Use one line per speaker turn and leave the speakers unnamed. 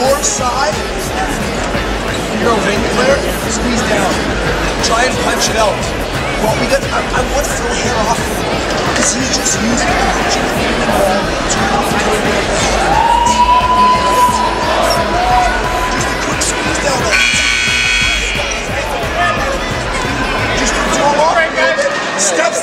your side. You're a wing player, squeeze down. Try and punch it out. Well, I want Phil hair off because he's just using the punching ball to just a quick squeeze down there. Just throw off a little bit. Steps